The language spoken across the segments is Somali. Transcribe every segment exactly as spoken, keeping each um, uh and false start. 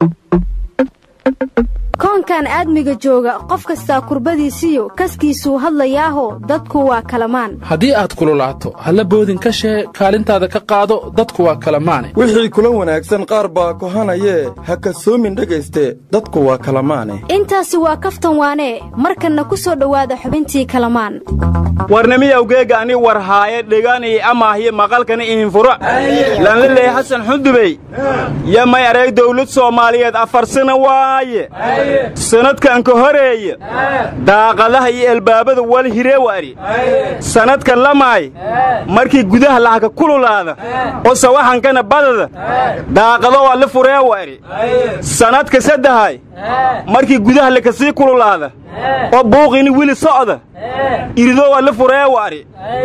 koonkan aadmiga jooga qof kasta kurbadiisiyo kaskiisuu hadlayaaho dadku waa kalamaan haddii aad kululaato halla boodin ka shee kaalintaada ka qaado dadku waa kalamaane wixii kula wanaagsan qaar baa kohanayee ha kasoomin dhegayste dadku waa kalamaane intaasi waa kaftan waanee markanna ku soo dhowaada xubintii kalamaan warnamiyawgeega ani war haaye dhegani amaahiye maqalkani ihinfuro lanliley xasan xundubey ya may arey dawlad soomaaliyeed afar sana waaye sanadkan ka horeeye daaqadaha iyo albaabada wal hireewari sanadkan lamaay markii gudaha lahaga kululaada oo sawaxankana badada daaqado waa la fureewari sanadka saddehay markii gudaha la kasii kululaada oo buuqini wili socda irido waa la fureewari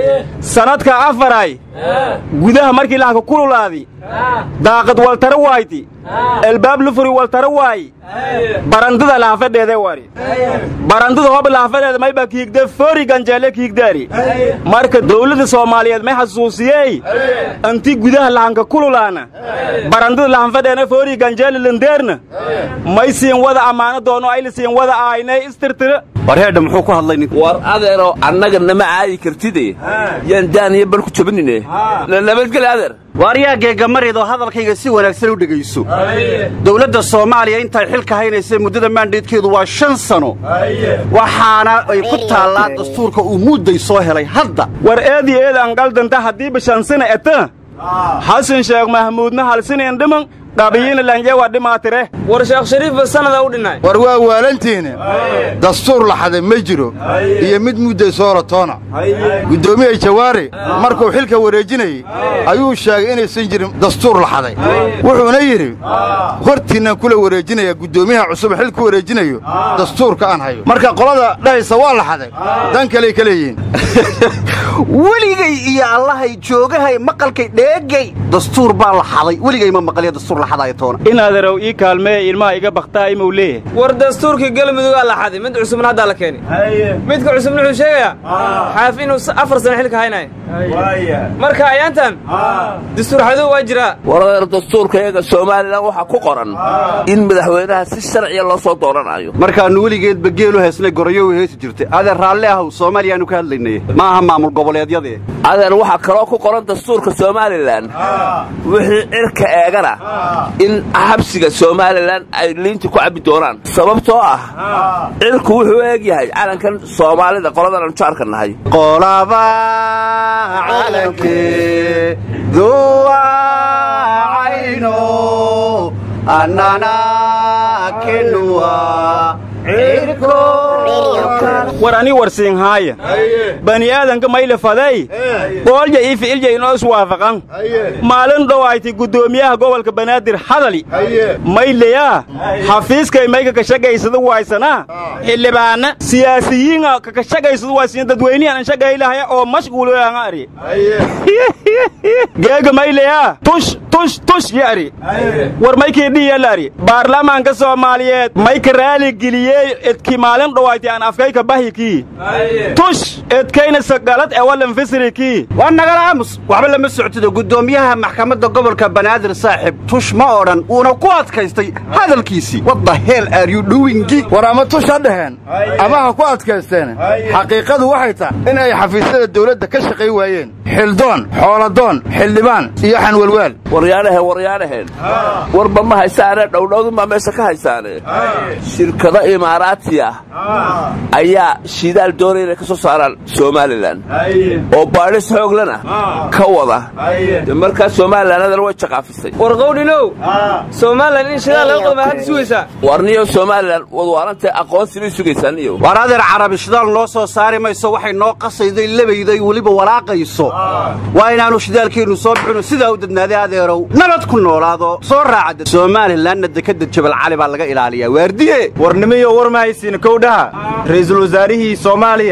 sanadka afaray gudaha markii lahaga kululaadi daaqad wal tarawayti albaab la furi wal taraway barandada laafadeeda wari barandada hoob laafadeeda may ba kiigde fori ganjeele kiigdaari marka dawladda Soomaaliyeed may xasuusiyay anti gudaha lahanka kululaana barandada laafadeena fori ganjeele landeerna may siin wada amaano doono ay siin wada aanay istirtira warheedha muxuu ku hadlay nin war adeero annaga nama caadi kartidee yaan daaniye bal ku jabinine nabadgel adeer wariyaaga gamarido hadalkayga si wanaagsan u dhageyso dawladda Soomaaliya intay xilka haynaysay muddada maandheedkeedu waa shan sano waxaana ay ku taalaa dastuurka uu mudday soo helay hadda war eedi eed aan qaldanta hadii bishan sana eta Xasan Sheekh Mahmuudna hal saneen dhiman qabiina lanje waa dhimaatire war Sheekh Shariif sanada u dhinay war waa waalantiina dastuur la xaday ma jiro iyo mid mudday soo ratoona gudoomiye Jawaari markuu xilka wareejinay ayuu sheegay inaysan jirin dastuur la xaday wuxuuna yiri hortiina kula wareejinaya gudoomiyaha cusub xilka wareejinayo dastuurka aan hayo marka qolada dhaysa waa la xaday dan kale kaleeyeen weligay iyo Allahay joogahay maqalkay dheegay dastuur baa la xaday weligay ma maqaliyo dastuur in adeerow ii kaalmee ilmaha iga baqtaa imuu leeyahay war dastuurkii galmudug la xaday mid cusubna hadda la keenay midka cusubna wuxuu sheegayaa xaaf inuu afar sano xilka haynay marka ayaantan dastuur xadu waa jira war dastuurka iyaga Soomaaliland waxa ku qoran in madaxweynaha si sharci loo soo dooranayo marka weligeed bageelu heesnay gorayo heesi jirtay adeer raalle ah Soomaaliyaanu ka hadlaynay ma aha maamul goboleedyada adeer waxa kale oo ku qoran dastuurka Soomaaliland wixii cirka eegana in habsiga Soomaaliland ay liinta ku cabi doonaan sababtoo ah cirku wuxuu eegyahay calankan Soomaalida qoladan aan jaarkanahay qolaba calanke duwa ayno anana kenwa cirku warani warsiin haaya bani aadanka mayla faday boolja ii ficilja inoo iswaafaqan maalin dhawayti gudoomiyaha gobolka Banaadir hadali maylaya xafiiska mayga ka shaqaysada waysana xillibaana siyaasiyiin ka shaqaysada waysina dadweynaha aan shaqaylahay oo mashquul ah ari geega maylaya tush tush tush yari war maykii dhiyalari baarlamaanka Soomaaliyeed mayka raali geliyay idkii maalin dhawayti aan afkayka bahiki tush edkayna saqalad ee walan fisriki waa nagala aamus waxba lama socdo gudoomiyaha maxkamadda gobolka Banaadir saaxib tush ma oran uuna ku adkaystay hadalkiisi what the hell are you doing warama tush dhaheen ama ha ku adkaysteen xaqiiqadu waxay tahay in ay xafiisyada dawladda ka shaqay waayeen xildoon xooladoon xildhibaan iyo xanwalwaal waryaanaha waryaanaha warba ma haysaana dhowdhowdu ma meesha ka haysaane shirkada imaaraatiya ayaa shidaal doonayna ka soo saaraan Soomaaliland oo baaris xoog lana ka wada marka Soomaaliland way jaqaafisay war qowdinow Soomaaliland in shidaal laga qodba had suugaysa warniyo Soomaaliland wadwaaranta aqoonsi bay sugaysan iyo waraadeer carabi shidaal loo soo saari mayso waxay noo qasayday labayday waliba walaaqayso waa inaanu shidaalkeenu soo bixino sida u dadnaaday adeerow nabad ku noolaado soo raacada Soomaaliland dekada Jabal Cali baa laga ilaaliyaa waardiye warnimiyo war ma haysiin kowdhaha ra'iisul wasaarihii Soomaaliya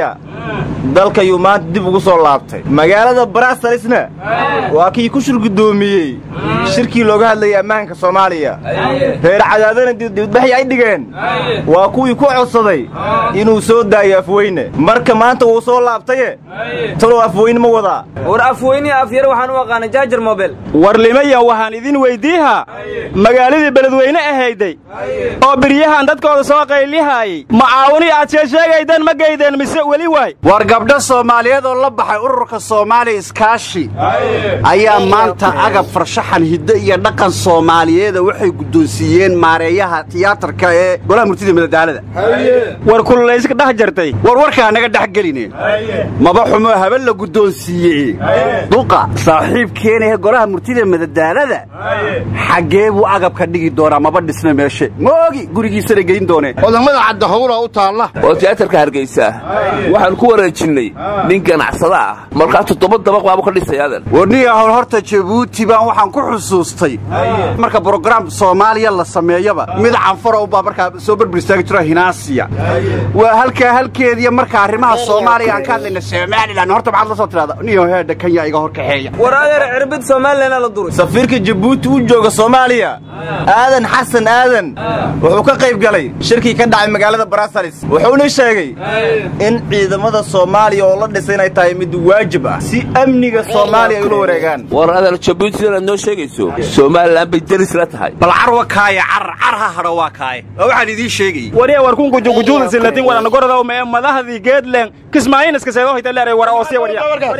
dalkayuu maanta dib ugu soo laabtay magaalada Brusselsna waa kii ku shir gudoomiyey shirkii looga hadlayay ammaanka Soomaaliya reer cadaadana dibadbaxay ay dhigeen waa kuwii ku codsaday inuu soo daayo Afweyne marka maanta uu soo laabtay talo Afweyne ma wada war Afweyne afyar waxaan u aqaan jaajar mobile war limaya waxaan idin weydiiha magaaladii beledweyne ahayday oo biriyahan dadkooda soo qaylihay macaawini aad sheegaydan ma geydeen mise wali way war gabdho Soomaaliyeed oo la baxay ururka Soomaali iskaashi ayaa maanta agab farshaxan hiddo iyo dhaqan Soomaaliyeed waxay gudoonsiyeen maareeyaha tiyaatarka ee golaha murtida madadaalada war kulleeyska dhax jartay war warka naga dhax gelineen maba xumo habal la gudoonsiyay duqa saaxiibkeena ee golaha murtida madadaalada xagee buu agabka dhigi doonaa maba dhisna meesha moogi gurigiisa geyn doonee wadamada cadda hawla u taala oo tiyaatarka Hargeysa waxaan ku wareejinay nin ganacsada ah marka toddoba dabaq baaba ka dhisayaadan warniga hawl horta Djibouti baan waxaan ku xusuustay marka program Soomaaliya la sameeyaba mid canfar oo marka soo barbistaag jira hinaasiya waa halka halkeedii marka arrimaha Soomaaliya aan ka hadlayna Soomaaliland horta maxaad la soo tiraada niyo heeda Kenya iga hor kaxeeya waraadar cirbid Soomaaliland la duray safiirka Djibouti uu jooga Soomaaliya aadan xasan aadan wuxuu ka qayb galay shirkii ka dhacay magaalada Brussels wuxuuna sheegay in ciidamada Soomaaliya oo la dhisay inay tahay mid waajib ah si amniga Soomaaliya ay u wareegaan waraadar Djibouti la noo sheegayso Soomaaliland bay daris la tahay bal carwa kaaya car carha haro waa kaay waxaan idin sheegay wariya warkun ku jujuudan silatin wala nagorada ma madaxdii geedleen kismaayin iska seedo hita leeray war oo si wariya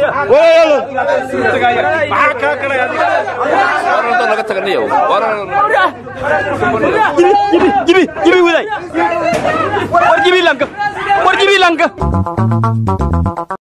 waxa ka kale warada laga taganayo jibi jibi jibi waday war jibi lanka war jibi lanka